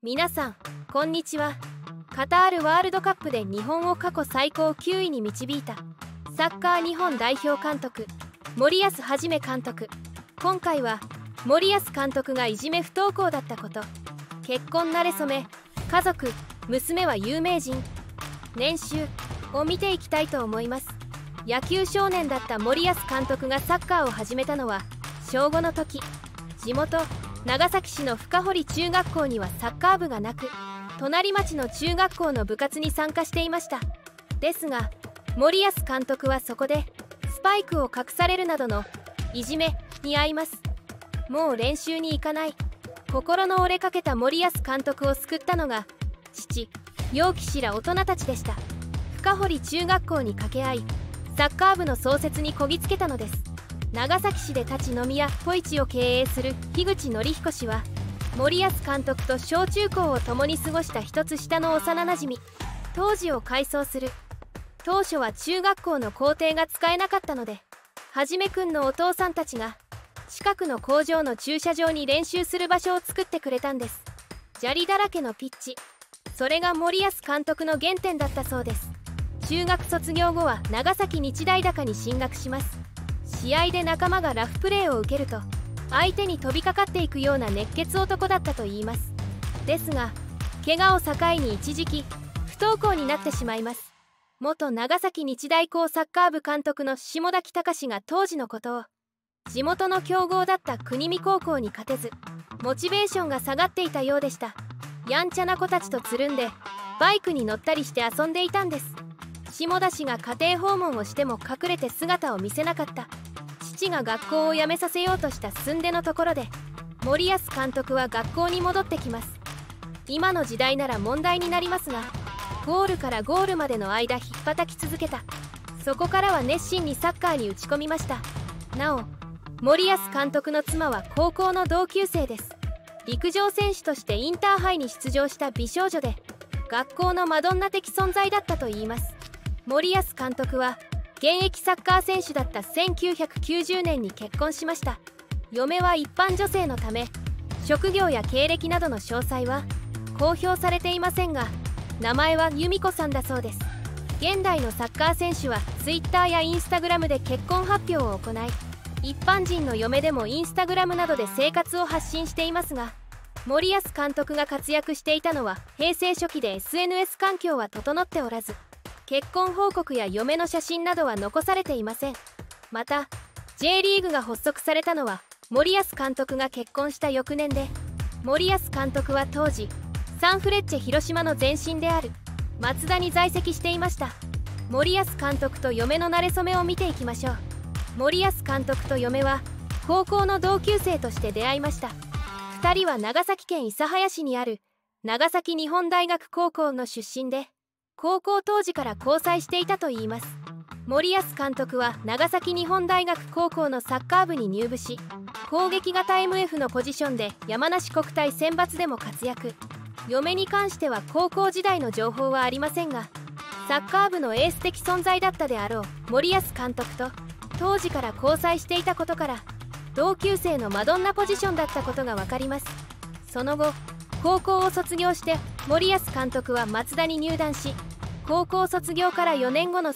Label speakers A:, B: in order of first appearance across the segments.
A: 皆さんこんにちは。カタールワールドカップで日本を過去最高9位に導いたサッカー日本代表監督森保一監督。今回は森保監督がいじめ不登校だったこと、結婚慣れ初め、家族、娘は有名人、年収を見ていきたいと思います。野球少年だった森保監督がサッカーを始めたのは小5の時、地元長崎市の深堀中学校にはサッカー部がなく、隣町の中学校の部活に参加していました。ですが森保監督はそこでスパイクを隠されるなどのいじめに遭います。もう練習に行かない、心の折れかけた森保監督を救ったのが父陽気氏ら大人たちでした。深堀中学校に掛け合いサッカー部の創設にこぎつけたのです。長崎市で立ち飲み屋ポイチを経営する樋口紀彦氏は森保監督と小中高を共に過ごした一つ下の幼なじみ。当時を改装する当初は中学校の校庭が使えなかったので、はじめくんのお父さんたちが近くの工場の駐車場に練習する場所を作ってくれたんです。砂利だらけのピッチ、それが森保監督の原点だったそうです。中学卒業後は長崎日大高に進学します。試合で仲間がラフプレーを受けると相手に飛びかかっていくような熱血男だったといいます。ですが怪我を境に一時期不登校になってしまいます。元長崎日大高サッカー部監督の下崎隆が当時のことを、地元の強豪だった国見高校に勝てずモチベーションが下がっていたようでした。やんちゃな子たちとつるんでバイクに乗ったりして遊んでいたんです。下田氏が家庭訪問をしても隠れて姿を見せなかった父が学校を辞めさせようとしたすんでのところで森保監督は学校に戻ってきます。今の時代なら問題になりますが、ゴールからゴールまでの間引っ叩き続けた。そこからは熱心にサッカーに打ち込みました。なお森保監督の妻は高校の同級生です。陸上選手としてインターハイに出場した美少女で学校のマドンナ的存在だったといいます。森保監督は現役サッカー選手だった1990年に結婚しました。嫁は一般女性のため職業や経歴などの詳細は公表されていませんが、名前は由美子さんだそうです。現代のサッカー選手は Twitter や Instagram で結婚発表を行い、一般人の嫁でも Instagram などで生活を発信していますが、森保監督が活躍していたのは平成初期で SNS 環境は整っておらず、結婚報告や嫁の写真などは残されていません。また J リーグが発足されたのは森保監督が結婚した翌年で、森保監督は当時サンフレッチェ広島の前身である松田に在籍していました。森保監督と嫁の馴れ初めを見ていきましょう。森保監督と嫁は高校の同級生として出会いました。2人は長崎県諫早市にある長崎日本大学高校の出身で、高校当時から交際していたといいます。森保監督は長崎日本大学高校のサッカー部に入部し、攻撃型 MF のポジションで山梨国体選抜でも活躍。嫁に関しては高校時代の情報はありませんが、サッカー部のエース的存在だったであろう森保監督と当時から交際していたことから同級生のマドンナポジションだったことが分かります。その後高校を卒業して森保監督はマツダに入団し、高校卒業から4年後の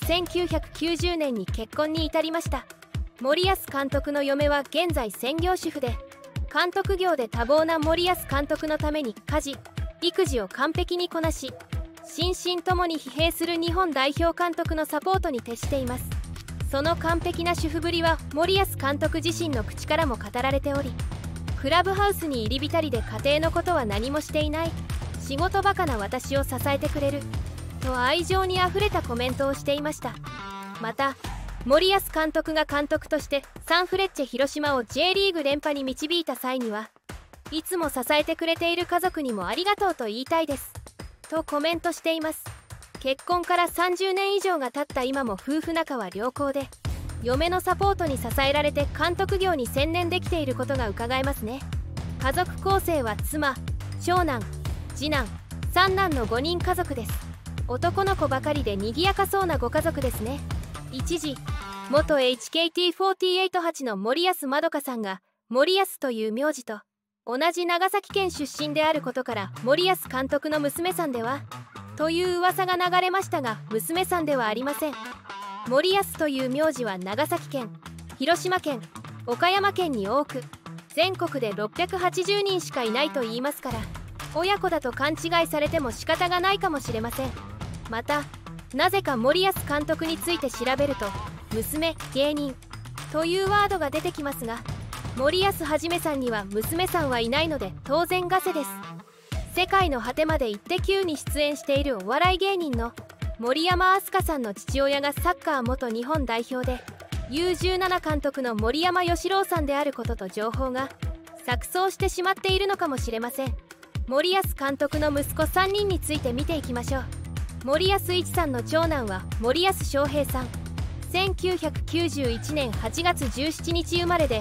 A: 1990年に結婚に至りました。森保監督の嫁は現在専業主婦で、監督業で多忙な森保監督のために家事育児を完璧にこなし、心身ともに疲弊する日本代表監督のサポートに徹しています。その完璧な主婦ぶりは森保監督自身の口からも語られており、クラブハウスに入り浸りで家庭のことは何もしていない、仕事バカな私を支えてくれると愛情にあふれたコメントをしていました。また森保監督が監督としてサンフレッチェ広島を J リーグ連覇に導いた際には、いつも支えてくれている家族にもありがとうと言いたいですとコメントしています。結婚から30年以上が経った今も夫婦仲は良好で、嫁のサポートに支えられて監督業に専念できていることが伺えますね。家族構成は妻、長男、次男、三男の5人家族です。男の子ばかりで賑やかそうなご家族ですね。一時元 HKT48 の森保まどかさんが森保という名字と同じ長崎県出身であることから森保監督の娘さんではという噂が流れましたが、娘さんではありません。森保という名字は長崎県、広島県、岡山県に多く、全国で680人しかいないと言いますから、親子だと勘違いされても仕方がないかもしれません。またなぜか森保監督について調べると娘、芸人というワードが出てきますが、森保一さんには娘さんはいないので当然ガセです。世界の果てまでイッテ Q に出演しているお笑い芸人の森山明日香さんの父親がサッカー元日本代表で U17 監督の森山義郎さんであることと情報が錯綜してしまっているのかもしれません。森保監督の息子3人について見ていきましょう。森保一さんの長男は森保翔平さん。1991年8月17日生まれで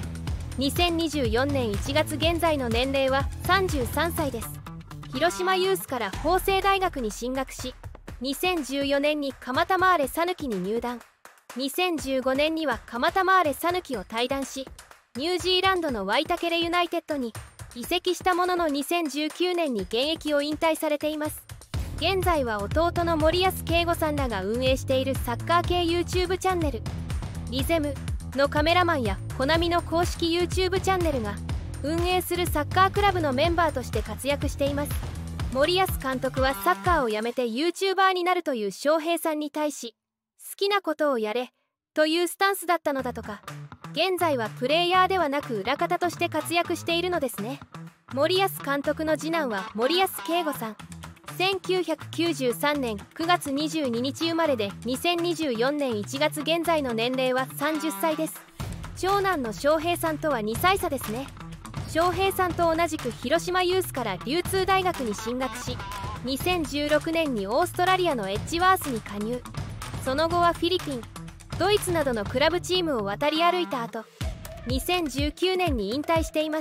A: 2024年1月現在の年齢は33歳です。広島ユースから法政大学に進学し、2014年に蒲田マーレ讃岐に入団。2015年には蒲田マーレ讃岐を退団し、ニュージーランドのワイタケレユナイテッドに移籍したものの2019年に現役を引退されています。現在は弟の森保圭吾さんらが運営しているサッカー系 YouTube チャンネルリゼムのカメラマンやコナミの公式 YouTube チャンネルが運営するサッカークラブのメンバーとして活躍しています。森保監督はサッカーをやめて YouTuber になるという翔平さんに対し、好きなことをやれというスタンスだったのだとか。現在はプレイヤーではなく裏方として活躍しているのですね。森保監督の次男は森保圭吾さん。1993年9月22日生まれで2024年1月現在の年齢は30歳です。長男の翔平さんとは2歳差ですね。翔平さんと同じく広島ユースから流通大学に進学し、2016年にオーストラリアのエッジワースに加入。その後はフィリピン、ドイツなどのクラブチームを渡り歩いた後、2019年に引退しています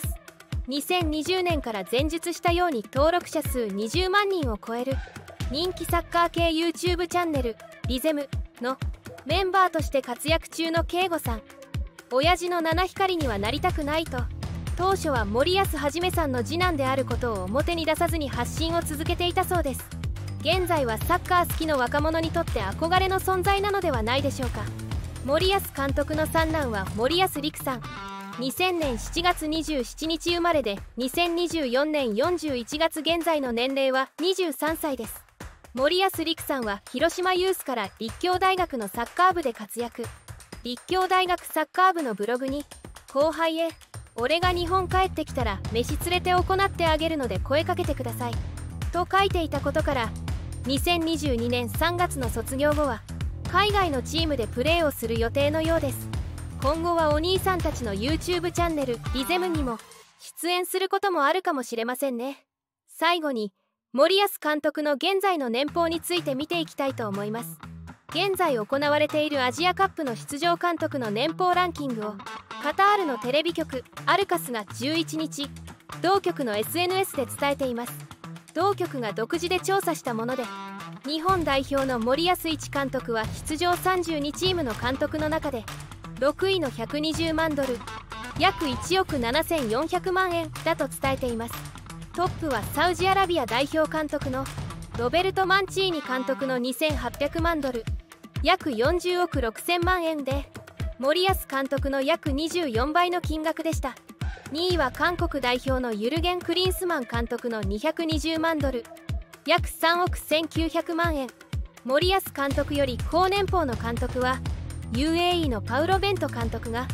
A: 。2020年から前述したように登録者数20万人を超える人気サッカー系 YouTube チャンネルリゼムのメンバーとして活躍中の圭吾さん。親父の七光にはなりたくないと、当初は森保一さんの次男であることを表に出さずに発信を続けていたそうです。現在はサッカー好きの若者にとって憧れの存在なのではないでしょうか。森保監督の三男は森保陸さん。2000年7月27日生まれで2024年41月現在の年齢は23歳です。森保陸さんは広島ユースから立教大学のサッカー部で活躍。立教大学サッカー部のブログに、後輩へ俺が日本帰ってきたら飯連れて行ってあげるので声かけてくださいと書いていたことから、2022年3月の卒業後は海外のチームでプレーをする予定のようです。今後はお兄さんたちの YouTube チャンネルリゼムにも出演することもあるかもしれませんね。最後に森保監督の現在の年俸について見ていきたいと思います。現在行われているアジアカップの出場監督の年俸ランキングをカタールのテレビ局アルカスが11日同局の SNS で伝えています。同局が独自で調査したもので、日本代表の森保一監督は出場32チームの監督の中で6位の120万ドル、約1億7400万円だと伝えています。トップはサウジアラビア代表監督のロベルト・マンチーニ監督の2800万ドル、約40億6000万円で、森保監督の約24倍の金額でした。2位は韓国代表のユルゲン・クリンスマン監督の220万ドル、約3億1900万円。森保監督より高年俸の監督はUAE のパウロ・ベント監督が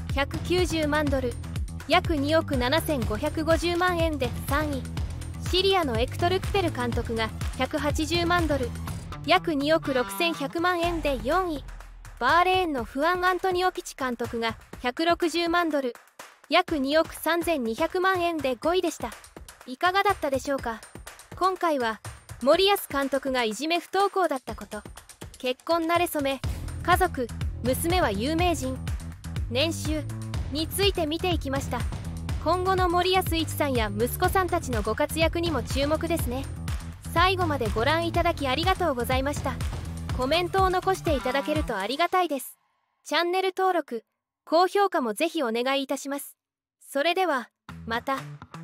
A: 190万ドル、約2億7550万円で3位。シリアのエクトル・クペル監督が180万ドル、約2億6100万円で4位。バーレーンのフアン・アントニオ・ピチ監督が160万ドル、約2億3200万円で5位でした。いかがだったでしょうか。今回は森保監督がいじめ不登校だったこと、結婚慣れ初め、家族、娘は有名人、年収について見ていきました。今後の森保一さんや息子さんたちのご活躍にも注目ですね。最後までご覧いただきありがとうございました。コメントを残していただけるとありがたいです。チャンネル登録、高評価もぜひお願いいたします。それではまた。